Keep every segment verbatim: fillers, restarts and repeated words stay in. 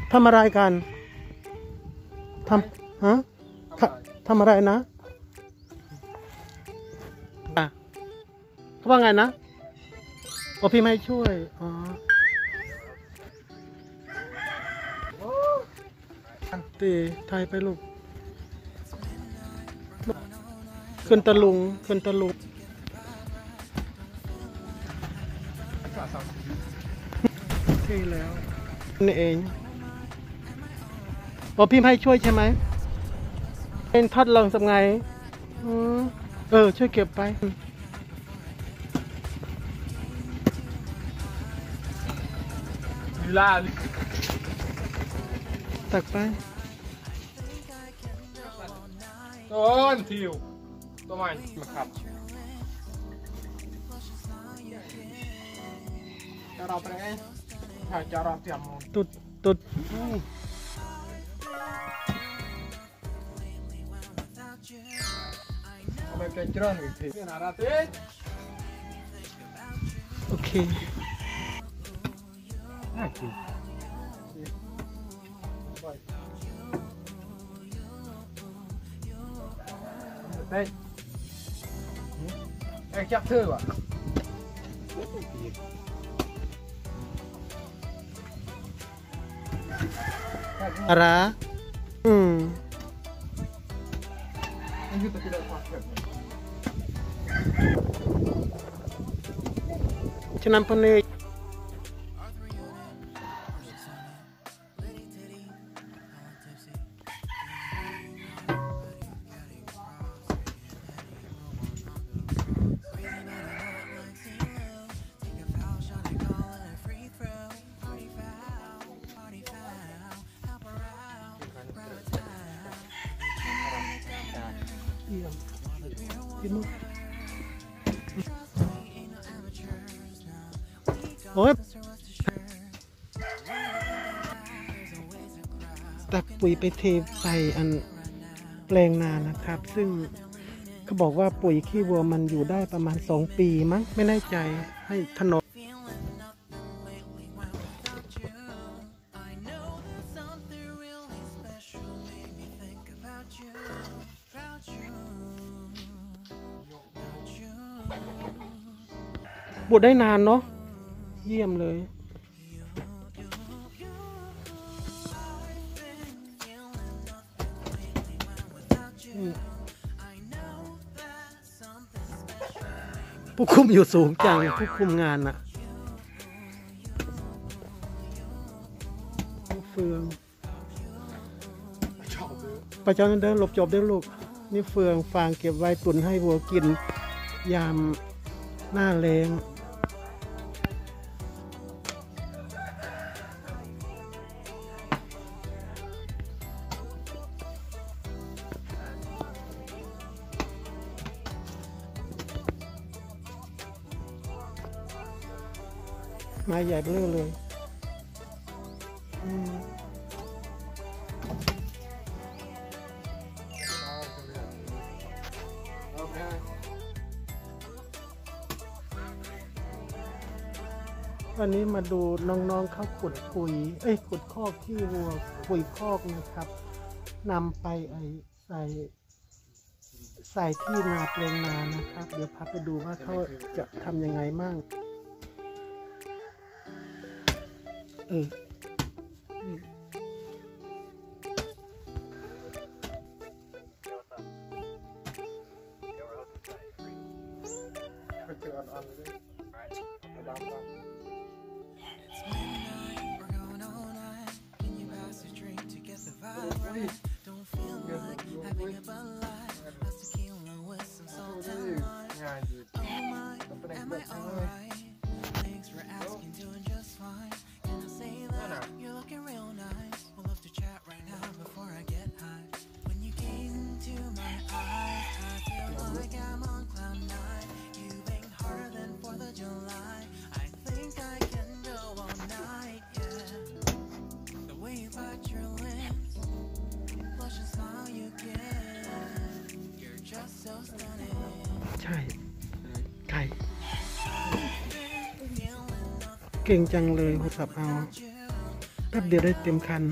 ทำอะไรกันทำฮะทำอะไรนะเขาว่าไงนะโอ้พี่ไม่ช่วยอ๋อตีไทยไปลูกขึ้นตะลุงขึ้นตะลุงที่แล้วนี่เองโอ้พี่ไม่ช่วยใช่ไหมเป็นทอดลองสักไงเออช่วยเก็บไปลาตักไปต้นทิวตัวใหม่มาครับจะรอไปไหนจะรอเตรียมตุดตุดเอาไปเป็นจรอนอีกทีน่ารักดิโอเคน่ากินเฮ้ยไอ้จับเธอวะอะไรอืมฉะนั้นพอนี้โอ้ยตักปุ๋ยไปเทใส่อันแปลงนานะครับซึ่งเขาบอกว่าปุ๋ยขี้วัวมันอยู่ได้ประมาณสองปีมั้งไม่แน่ใจให้ถนนบวชได้นานเนาะเยี่ยมเลยผู้คุมอยู่สูงจังผู้คุมงานน่ะเฟืองประจำเดินหลบจบเดินลูกนี่เฟืองฟางเก็บไว้ตุนให้วัวกินยามหน้าแรงไม้ใหญ่เบ้อเลยวันนี้มาดูน้องๆเขาขุดปุ๋ยเอ้ยขุดคอกที่วัวปุ๋ยคอกนะครับนำไปไอใส่ใส่ที่นาเปลงนานะครับเดี๋ยวพาไปดูว่าเขาจะทำยังไงมั่งเออใช่ไก่เก่งจังเลยโทรศัพท์เอาแป๊บเดียวได้เต็มคัน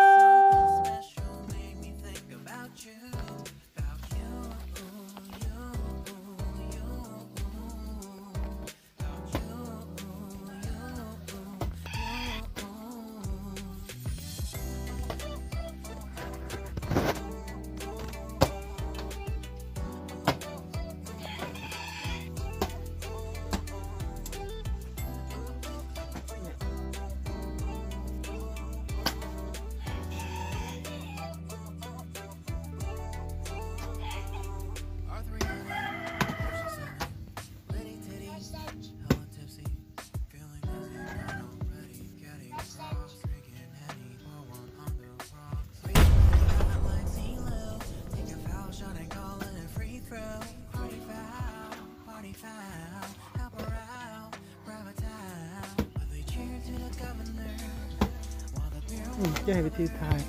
แก้วิธีทาย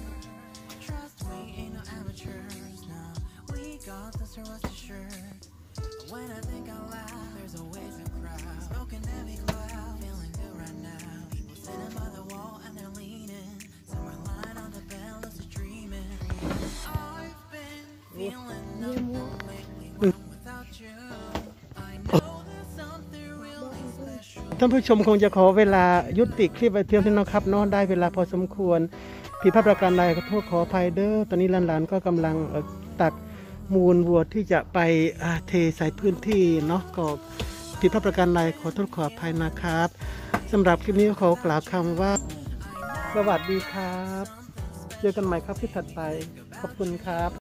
ท่านผู้ชมคงจะขอเวลายุติคลิปไว้เพียงเท่านี้นะครับเนาะได้เวลาพอสมควรผิดพลาดประการใดขอโทษขออภัยเด้อตอนนี้หลานๆก็กำลังตักมูลวัวที่จะไปเทใส่พื้นที่เนาะก็ผิดพลาดประการใดขอโทษขออภัยนะครับสำหรับคลิปนี้ขอกล่าวคำว่าสวัสดีครับเจอกันใหม่ครับคลิปถัดไปขอบคุณครับ